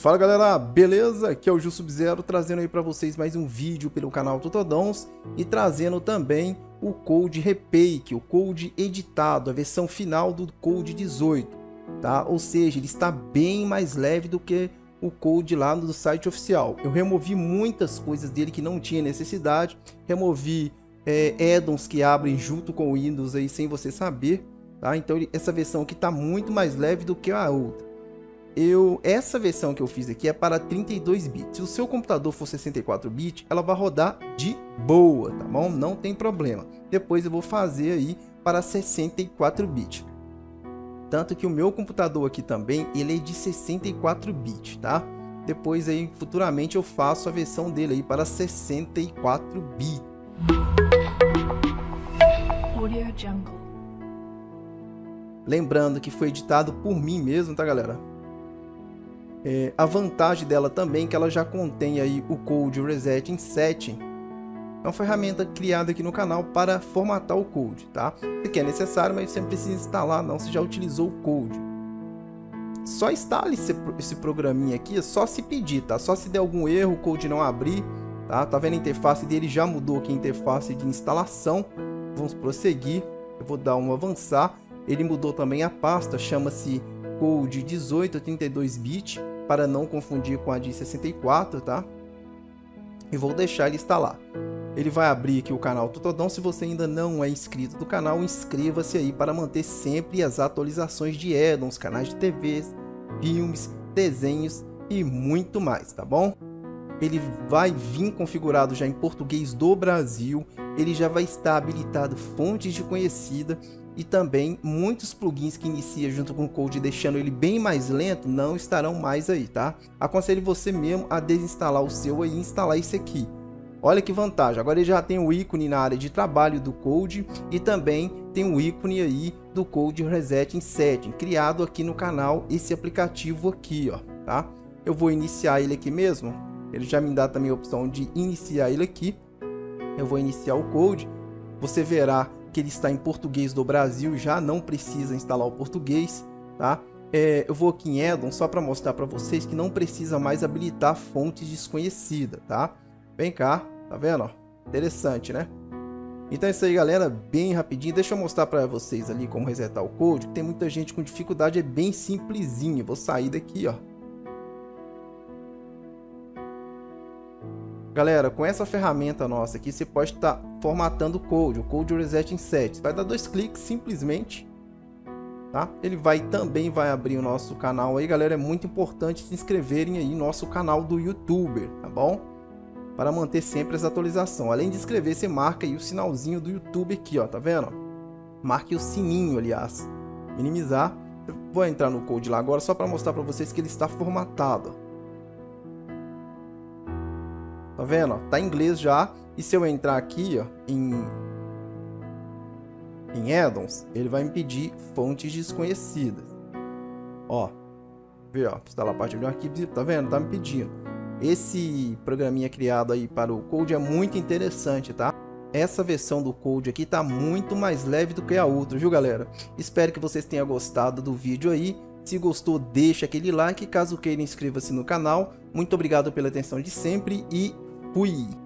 Fala galera, beleza? Aqui é o Ju Sub-Zero trazendo aí para vocês mais um vídeo pelo canal Tutodons e trazendo também o Code Repack, o Code editado, a versão final do Code 18, tá? Ou seja, ele está bem mais leve do que o Code lá no site oficial. Eu removi muitas coisas dele que não tinha necessidade, removi add-ons que abrem junto com o Windows aí sem você saber, tá? Então essa versão aqui está muito mais leve do que a outra. Essa versão que eu fiz aqui é para 32 bits. Se o seu computador for 64 bits, ela vai rodar de boa, tá bom? Não tem problema. Depois eu vou fazer aí para 64 bits. Tanto que o meu computador aqui também, ele é de 64 bits, tá? Depois aí, futuramente, eu faço a versão dele aí para 64 bits. Audio Jungle. Lembrando que foi editado por mim mesmo, tá galera? A vantagem dela também é que ela já contém aí o Code Reset in Setting. É uma ferramenta criada aqui no canal para formatar o code, tá? Isso aqui é necessário, mas você não precisa instalar não, você já utilizou o code. Só instale esse programinha aqui, é só se pedir, tá? Só se der algum erro, o code não abrir, tá? Tá vendo a interface dele? Já mudou aqui a interface de instalação. Vamos prosseguir, eu vou dar um avançar. Ele mudou também a pasta, chama-se Code 18 32 bits, para não confundir com a de 64, tá? E vou deixar ele instalar. Ele vai abrir aqui o canal Tutodon. Se você ainda não é inscrito do canal, inscreva-se aí para manter sempre as atualizações de add-ons, canais de TVs, filmes, desenhos e muito mais, tá bom? Ele vai vir configurado já em português do Brasil, ele já vai estar habilitado fontes de conhecida e também muitos plugins que inicia junto com o code deixando ele bem mais lento não estarão mais aí, tá? Aconselho você mesmo a desinstalar o seu e instalar esse aqui. Olha que vantagem, agora ele já tem o ícone na área de trabalho do code e também tem o ícone aí do Code Reset in Setting, criado aqui no canal, esse aplicativo aqui, ó, tá? Eu vou iniciar ele aqui mesmo, ele já me dá também a opção de iniciar ele aqui. Eu vou iniciar o code, você verá que ele está em português do Brasil, já não precisa instalar o português, tá? Eu vou aqui em Add-on só para mostrar para vocês que não precisa mais habilitar fontes desconhecidas, tá? Vem cá, tá vendo? Interessante, né? Então é isso aí, galera, bem rapidinho. Deixa eu mostrar para vocês ali como resetar o code. Tem muita gente com dificuldade, é bem simplesinho. Vou sair daqui, ó. Galera, com essa ferramenta nossa aqui, você pode estar formatando o Code Reset in Setting. Vai dar 2 cliques simplesmente, tá? Ele também vai abrir o nosso canal aí, galera. É muito importante se inscreverem aí no nosso canal do YouTube, tá bom? Para manter sempre as atualizações. Além de inscrever, você marca aí o sinalzinho do YouTube aqui, ó, tá vendo? Marque o sininho, aliás. Minimizar. Eu vou entrar no code lá agora só para mostrar para vocês que ele está formatado, ó. Tá vendo? Tá em inglês já. E se eu entrar aqui, ó, em add-ons, ele vai me pedir fontes desconhecidas. Ó, vê, ó, instalar a parte de um arquivo, tá vendo? Tá me pedindo. Esse programinha criado aí para o Code é muito interessante, tá? Essa versão do Code aqui tá muito mais leve do que a outra, viu, galera? Espero que vocês tenham gostado do vídeo aí. Se gostou, deixa aquele like. Caso queira, inscreva-se no canal. Muito obrigado pela atenção de sempre e fui!